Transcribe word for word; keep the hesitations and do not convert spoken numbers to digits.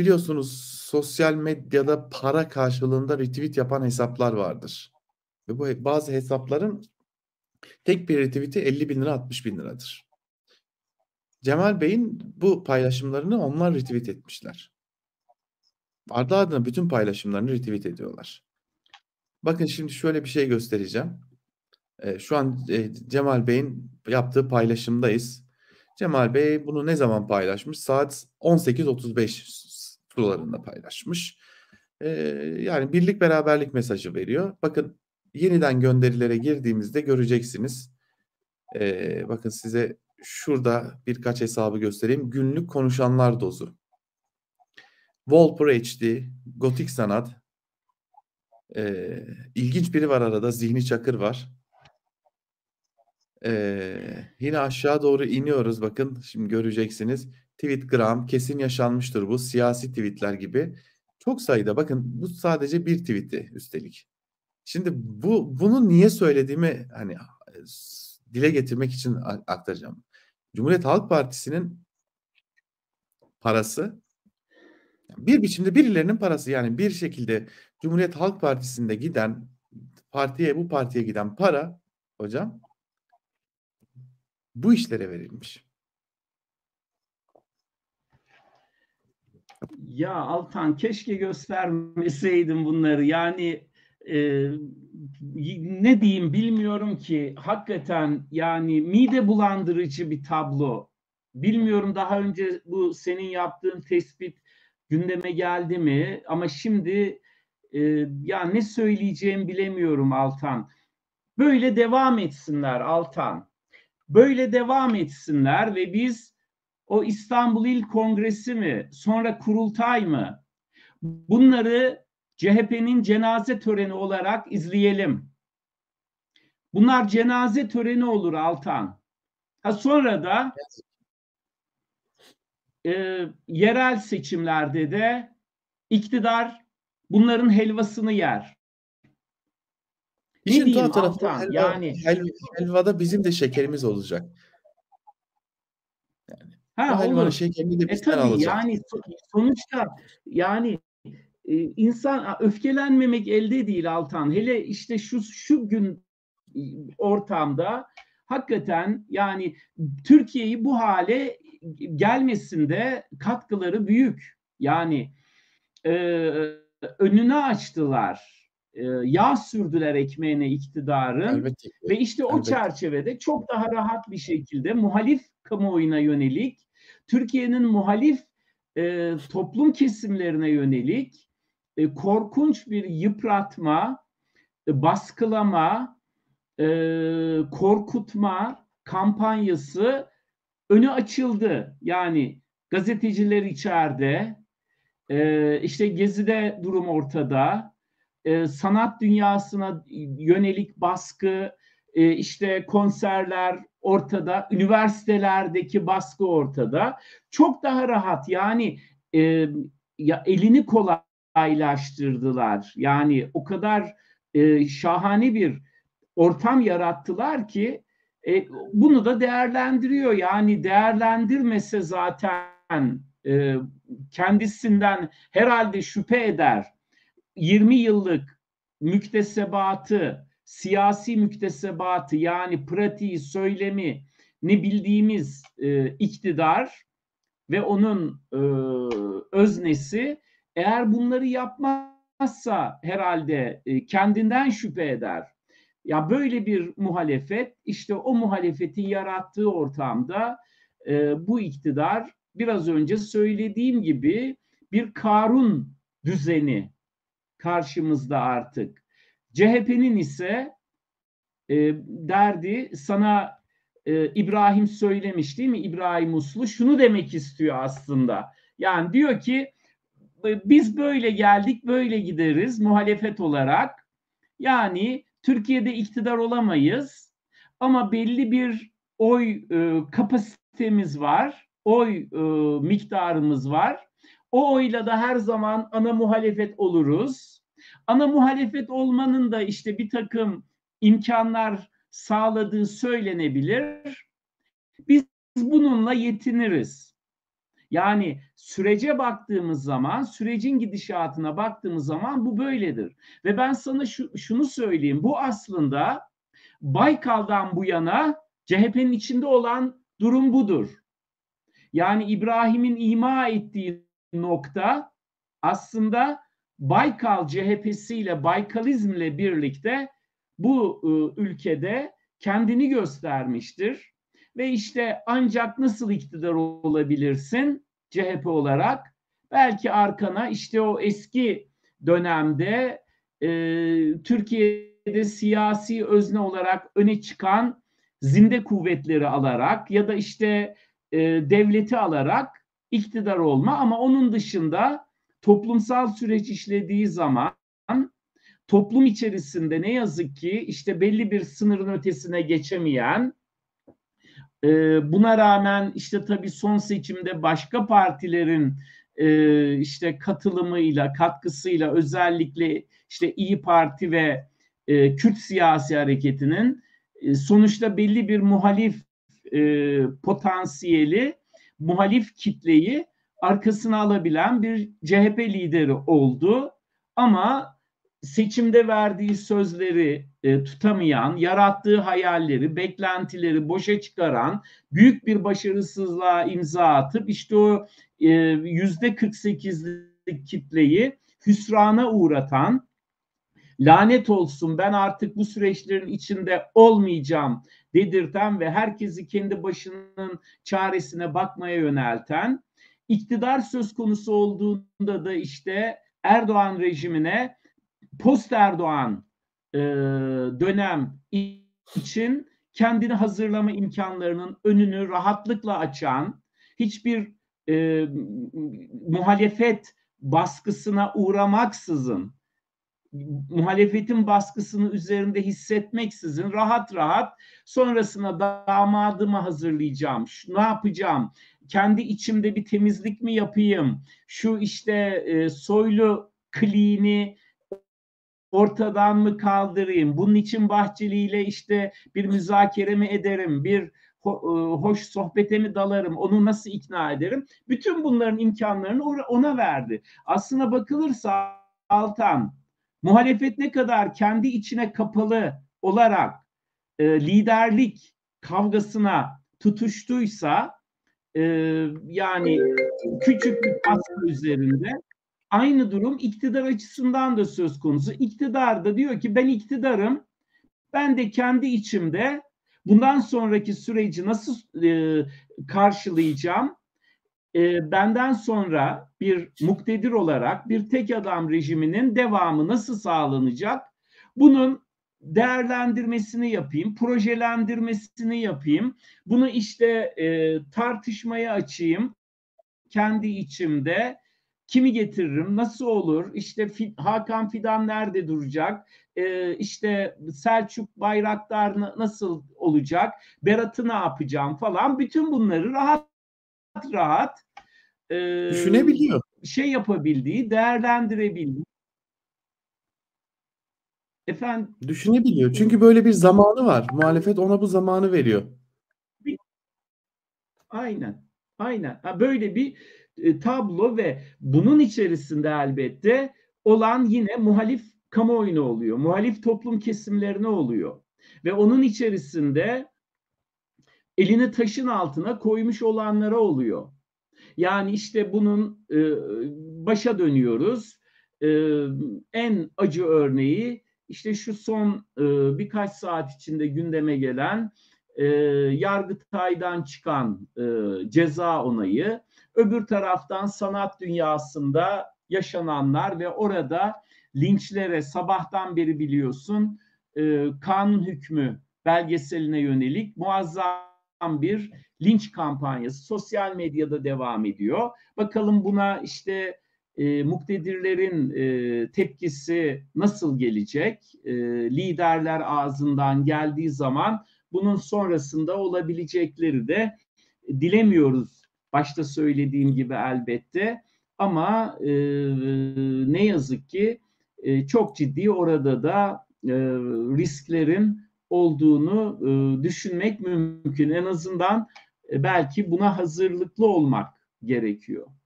biliyorsunuz sosyal medyada para karşılığında retweet yapan hesaplar vardır. Ve bu bazı hesapların tek bir retweet'i elli bin lira altmış bin liradır. Cemal Bey'in bu paylaşımlarını onlar retweet etmişler. Ardı ardına bütün paylaşımlarını retweet ediyorlar. Bakın şimdi şöyle bir şey göstereceğim. Ee, şu an e, Cemal Bey'in yaptığı paylaşımdayız. Cemal Bey bunu ne zaman paylaşmış? Saat on sekiz otuz beş sularında paylaşmış. Ee, yani birlik beraberlik mesajı veriyor. Bakın yeniden gönderilere girdiğimizde göreceksiniz. Ee, bakın size şurada birkaç hesabı göstereyim. Günlük konuşanlar dozu. Volpur H D, Gotik Sanat. Ee, ilginç biri var arada. Zihni Çakır var. Ee, yine aşağı doğru iniyoruz. Bakın şimdi göreceksiniz. Tweetgram kesin yaşanmıştır bu. Siyasi tweetler gibi. Çok sayıda. Bakın bu sadece bir tweeti üstelik. Şimdi bu bunu niye söylediğimi hani dile getirmek için aktaracağım. Cumhuriyet Halk Partisi'nin parası bir biçimde birilerinin parası, yani bir şekilde Cumhuriyet Halk Partisi'nde giden partiye bu partiye giden para hocam bu işlere verilmiş. Ya Altan, keşke göstermeseydim bunları. Yani e, ne diyeyim bilmiyorum ki. Hakikaten yani mide bulandırıcı bir tablo. Bilmiyorum daha önce bu senin yaptığın tespit gündeme geldi mi? Ama şimdi e, ya ne söyleyeceğimi bilemiyorum Altan. Böyle devam etsinler Altan. Böyle devam etsinler ve biz o İstanbul İl Kongresi mi, sonra kurultay mı? Bunları C H P'nin cenaze töreni olarak izleyelim. Bunlar cenaze töreni olur Altan. Ha sonra da e, yerel seçimlerde de iktidar bunların helvasını yer. İşin Ne diyeyim tuhaf tarafı Altan? helva, Yani helva, helvada bizim de şekerimiz olacak. Yani o ha helvanın olur. şekerini de E bizden tabii alacak. yani sonuçta yani e, insan öfkelenmemek elde değil Altan. Hele işte şu şu gün ortamda hakikaten yani Türkiye'yi bu hale gelmesinde katkıları büyük. Yani e, önünü açtılar. E, yağ sürdüler ekmeğine iktidarın Elbette ki. ve işte o Elbette. çerçevede çok daha rahat bir şekilde muhalif kamuoyuna yönelik, Türkiye'nin muhalif e, toplum kesimlerine yönelik e, korkunç bir yıpratma, e, baskılama, e, korkutma kampanyası önü açıldı. Yani gazeteciler içeride, e, işte Gezi'de durum ortada, e, sanat dünyasına yönelik baskı, e, işte konserler ortada, üniversitelerdeki baskı ortada. Çok daha rahat yani e, ya elini kolaylaştırdılar. Yani o kadar e, şahane bir ortam yarattılar ki e, bunu da değerlendiriyor. Yani değerlendirmese zaten e, kendisinden herhalde şüphe eder. yirmi yıllık müktesebatı, siyasi müktesebatı yani pratiği, söylemi ne bildiğimiz e, iktidar ve onun e, öznesi eğer bunları yapmazsa herhalde e, kendinden şüphe eder. Ya böyle bir muhalefet, işte o muhalefetin yarattığı ortamda e, bu iktidar biraz önce söylediğim gibi bir Karun düzeni karşımızda artık. C H P'nin ise e, derdi sana e, İbrahim söylemiş değil mi? İbrahim Uslu şunu demek istiyor aslında. Yani diyor ki biz böyle geldik böyle gideriz muhalefet olarak. Yani Türkiye'de iktidar olamayız ama belli bir oy e, kapasitemiz var, oy e, miktarımız var. O oyla da her zaman ana muhalefet oluruz. Ana muhalefet olmanın da işte bir takım imkanlar sağladığı söylenebilir. Biz bununla yetiniriz. Yani sürece baktığımız zaman, sürecin gidişatına baktığımız zaman bu böyledir. Ve ben sana şu, şunu söyleyeyim, bu aslında Baykal'dan bu yana C H P'nin içinde olan durum budur. Yani İbrahim'in ima ettiği nokta aslında Baykal C H P'siyle, Baykalizmle birlikte bu e, ülkede kendini göstermiştir. Ve işte ancak nasıl iktidar olabilirsin C H P olarak? Belki arkana işte o eski dönemde e, Türkiye'de siyasi özne olarak öne çıkan zinde kuvvetleri alarak ya da işte e, devleti alarak iktidar olma, ama onun dışında toplumsal süreç işlediği zaman toplum içerisinde ne yazık ki işte belli bir sınırın ötesine geçemeyen, e, buna rağmen işte tabii son seçimde başka partilerin e, işte katılımıyla, katkısıyla, özellikle işte İyi Parti ve e, Kürt siyasi hareketinin e, sonuçta belli bir muhalif e, potansiyeli, muhalif kitleyi arkasına alabilen bir C H P lideri oldu. Ama seçimde verdiği sözleri e, tutamayan, yarattığı hayalleri, beklentileri boşa çıkaran, büyük bir başarısızlığa imza atıp işte o yüzde kırk sekizlik kitleyi hüsrana uğratan, lanet olsun ben artık bu süreçlerin içinde olmayacağım dedirten ve herkesi kendi başının çaresine bakmaya yönelten, iktidar söz konusu olduğunda da işte Erdoğan rejimine post Erdoğan e, dönem için kendini hazırlama imkanlarının önünü rahatlıkla açan, hiçbir e, muhalefet baskısına uğramaksızın, muhalefetin baskısını üzerinde hissetmeksizin rahat rahat sonrasına damadımı hazırlayacağım, şu, ne yapacağım, kendi içimde bir temizlik mi yapayım, şu işte e, soylu kliğini ortadan mı kaldırayım, bunun için Bahçeli ile işte bir müzakere mi ederim, bir hoş sohbete mi dalarım, onu nasıl ikna ederim, bütün bunların imkanlarını ona verdi. Aslına bakılırsa Altan, muhalefet ne kadar kendi içine kapalı olarak e, liderlik kavgasına tutuştuysa, e, yani küçük bir baskı üzerinde, aynı durum iktidar açısından da söz konusu. İktidar da diyor ki ben iktidarım, ben de kendi içimde bundan sonraki süreci nasıl e, karşılayacağım, e, benden sonra bir muktedir olarak bir tek adam rejiminin devamı nasıl sağlanacak, bunun değerlendirmesini yapayım, projelendirmesini yapayım, bunu işte e, tartışmaya açayım kendi içimde. Kimi getiririm, nasıl olur, işte Hakan Fidan nerede duracak, ee, işte Selçuk Bayraktar nasıl olacak, Berat'ı ne yapacağım falan, bütün bunları rahat rahat e, düşünebiliyor. şey yapabildiği, değerlendirebildiği. Efendim? Düşünebiliyor. Çünkü böyle bir zamanı var. Muhalefet ona bu zamanı veriyor. Aynen. Aynen. Böyle bir e, tablo ve bunun içerisinde elbette olan yine muhalif kamuoyuna oluyor. Muhalif toplum kesimlerine oluyor. Ve onun içerisinde elini taşın altına koymuş olanlara oluyor. Yani işte bunun e, başa dönüyoruz. E, en acı örneği işte şu son e, birkaç saat içinde gündeme gelen e, Yargıtay'dan çıkan e, ceza onayı, öbür taraftan sanat dünyasında yaşananlar ve orada linçlere sabahtan beri biliyorsun e, kanun hükmü belgeseline yönelik muazzam bir linç kampanyası sosyal medyada devam ediyor. Bakalım buna işte e, muktedirlerin e, tepkisi nasıl gelecek? E, liderler ağzından geldiği zaman bunun sonrasında olabilecekleri de dilemiyoruz. Başta söylediğim gibi elbette. Ama e, ne yazık ki e, çok ciddi orada da e, risklerin olduğunu e, düşünmek mümkün. En azından e, belki buna hazırlıklı olmak gerekiyor.